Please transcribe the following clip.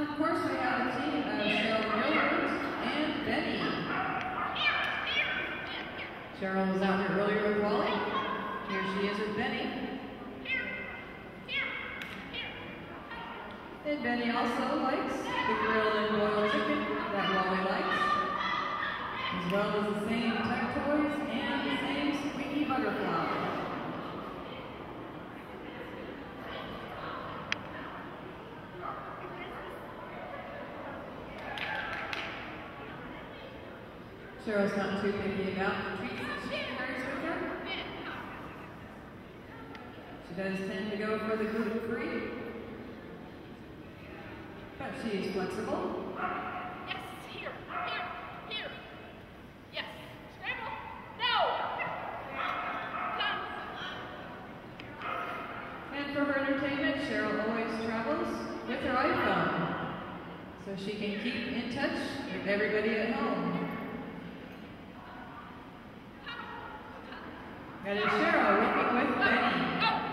Of course, we have a team of Cheryl Gilbert and Benny. Cheryl was out here earlier with Wally. Here she is with Benny. And Benny also likes the grilled and boiled chicken that Wally likes, as well as the same tech toys and the same squeaky butterfly. Cheryl's not too picky about the treats that she carries with her. She does tend to go for the gluten-free, but she is flexible. Yes, here. Yes, scramble. No. Done. And for her entertainment, Cheryl always travels with her iPhone, so she can keep in touch with everybody at home. That is Cheryl working with Benny.